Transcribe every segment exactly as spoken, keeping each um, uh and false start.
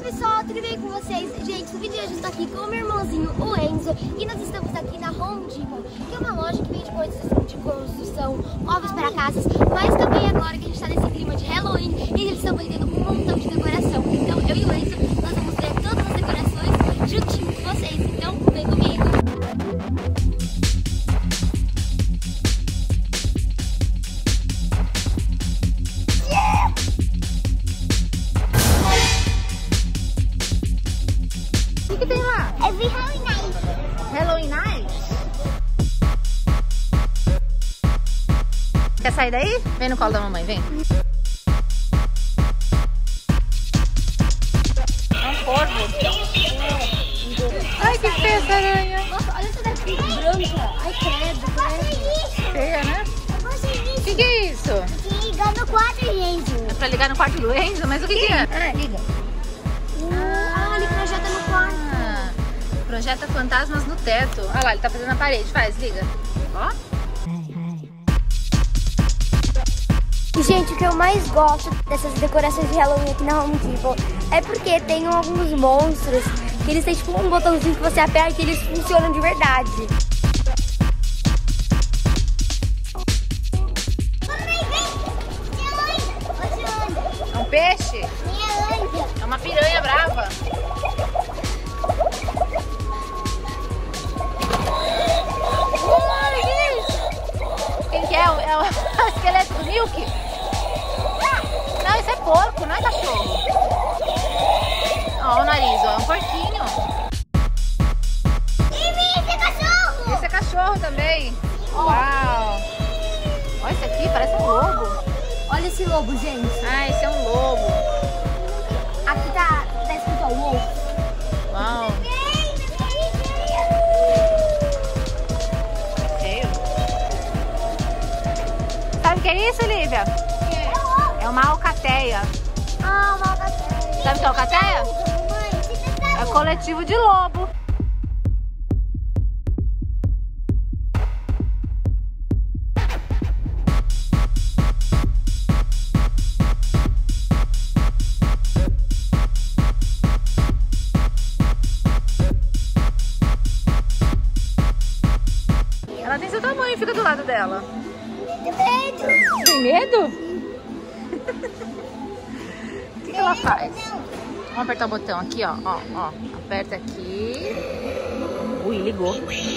pessoal, tudo bem com vocês? Gente, no vídeo de hoje eu estou aqui com o meu irmãozinho, o Enzo, e nós estamos aqui na Home Depot, que é uma loja que vende coisas de construção, móveis para casas, mas também agora que a gente está nesse clima de Halloween, e eles estão vendendo um montão de decoração. Então eu e o Enzo, nós vamos ver todas as decorações juntinho com vocês, então vem comigo! O que tem lá? É de Halloween Night. Halloween Night? Quer sair daí? Vem no colo da mamãe, vem. É um corvo. Ai, que feia essa aranha. Nossa, olha essa daqui, branca. Ai, credo, credo. Feia, né? Eu gostei disso. O que, que é isso? Ligar no quarto, Enzo. É pra ligar no quarto do Enzo? Mas o que, que é? Ah, liga. Ah, ele projeta no quarto. Ah, projeta fantasmas no teto. Olha lá, ele tá fazendo na parede. Faz, liga. Ó. E, gente, o que eu mais gosto dessas decorações de Halloween aqui na Home Depot é porque tem alguns monstros que eles têm tipo um botãozinho que você aperta e eles funcionam de verdade. É um peixe? É uma piranha brava. Quem que é? É o esqueleto do Milk? Não, isso é porco, não é cachorro. Ó, o nariz, ó, é um porquinho. Esse é cachorro! Esse é cachorro também. Uau! Olha esse aqui, parece um lobo. Olha esse lobo, gente. Ah, esse é um lobo. Aqui tá, tá escrito ó, wolf. Uau! Feio. Sabe o que é isso, Lívia? É uma alcateia. Ah, uma alcateia. Sabe o que é alcateia? É coletivo de lobo. Ela tem seu tamanho, fica do lado dela. Tem medo. Tem medo? O que, que ela faz? Vamos apertar o botão aqui, ó, ó, ó. Aperta aqui. Ui, ligou.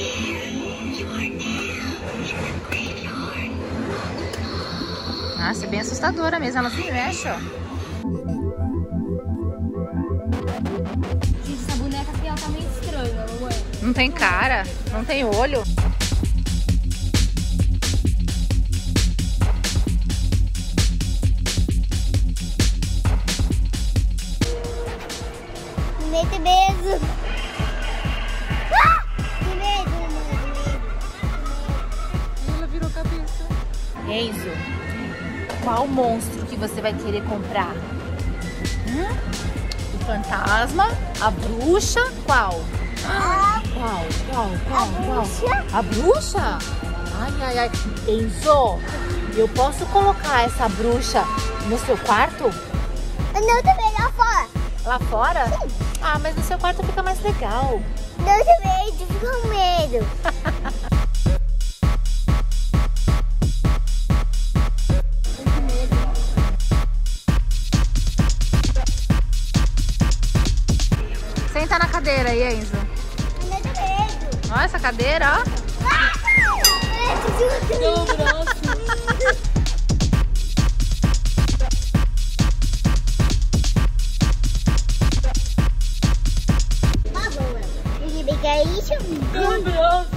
Nossa, é bem assustadora mesmo. Ela se mexe, ó. Gente, essa boneca aqui, ela tá meio estranha, não é? Não tem cara, não tem olho. Tem medo. Ah! Tem medo, mano. Ela virou cabeça. Enzo, qual monstro que você vai querer comprar? Hum? O fantasma? A bruxa? Qual? Ah, Qual? Qual? Qual? a bruxa? A bruxa? Ai, ai, ai. Enzo, eu posso colocar essa bruxa no seu quarto? Não, também lá fora. Lá fora? Sim. Ah, mas no seu quarto fica mais legal. Não, também, tu fica com medo. Senta na cadeira aí, Enzo. Não tem medo. Olha essa cadeira, ó. Deu o braço. Que é isso? Meu braço!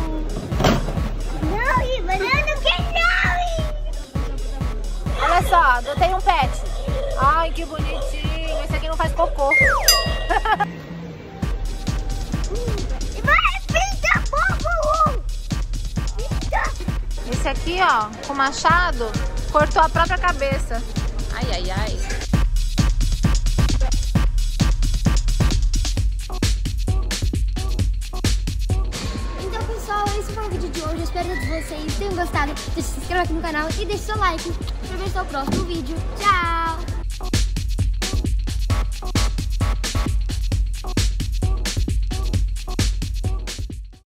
Não, Iva, não, não quer não, Iva. Olha só, adotei um pet. Ai, que bonitinho. Esse aqui não faz cocô. E vai, pinta fogo! Pinta! Esse aqui, ó, com machado, cortou a própria cabeça. Ai, ai, ai. Esse foi o vídeo de hoje, eu espero que vocês tenham gostado. Deixe se inscrever aqui no canal e deixe seu like para ver se é o próximo vídeo. Tchau!